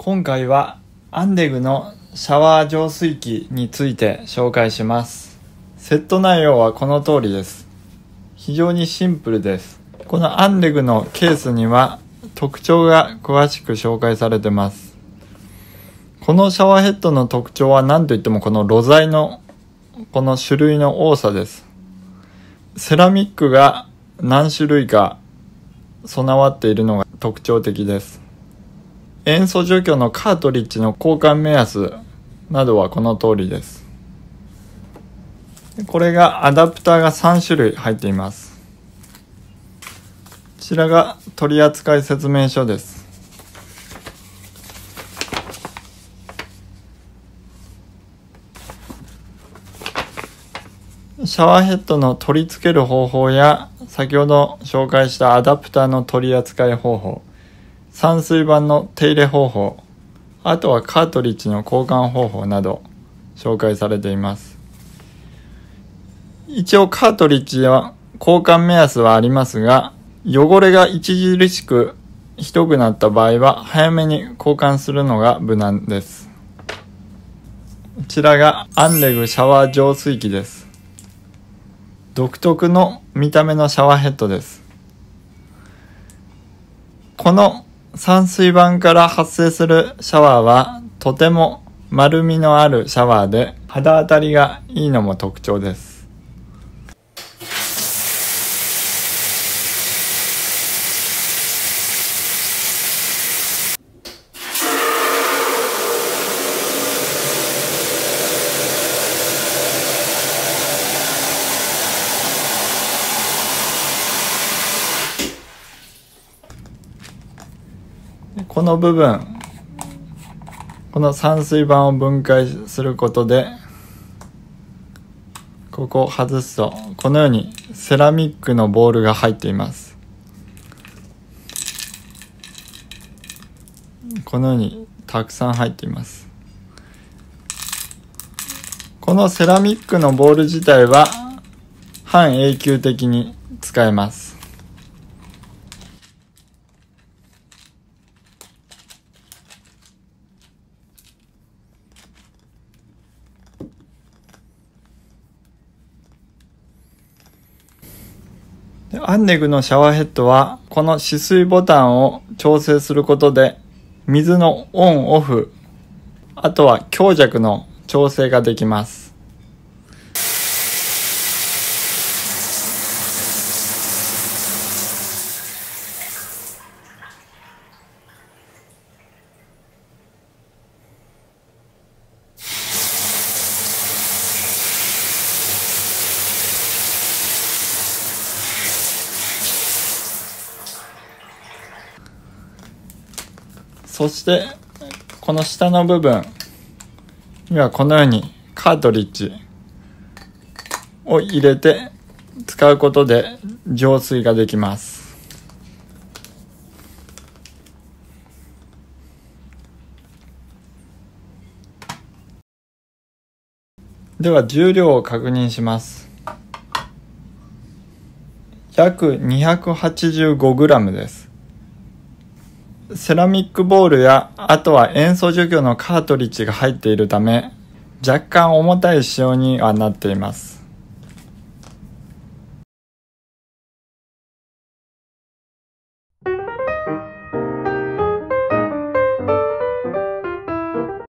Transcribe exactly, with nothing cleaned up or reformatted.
今回はアンデグのシャワー浄水器について紹介します。セット内容はこの通りです。非常にシンプルです。このアンデグのケースには特徴が詳しく紹介されてます。このシャワーヘッドの特徴は何といってもこの露材のこの種類の多さです。セラミックが何種類か備わっているのが特徴的です。塩素除去のカートリッジの交換目安などはこの通りです。これがアダプターがさん種類入っています。こちらが取扱説明書です。シャワーヘッドの取り付ける方法や先ほど紹介したアダプターの取り扱い方法、散水板の手入れ方法、あとはカートリッジの交換方法など紹介されています。一応カートリッジは交換目安はありますが、汚れが著しくひどくなった場合は早めに交換するのが無難です。こちらがアンレグシャワー浄水器です。独特の見た目のシャワーヘッドです。この散水板から発生するシャワーはとても丸みのあるシャワーで肌当たりがいいのも特徴です。この部分、この散水板を分解することで、ここを外すとこのようにセラミックのボールが入っています。このようにたくさん入っています。このセラミックのボール自体は半永久的に使えます。アンネグのシャワーヘッドはこの止水ボタンを調整することで水のオンオフ、あとは強弱の調整ができます。そしてこの下の部分にはこのようにカートリッジを入れて使うことで浄水ができます。では重量を確認します。約 にひゃくはちじゅうごグラム です。セラミックボールやあとは塩素除去のカートリッジが入っているため若干重たい仕様にはなっています。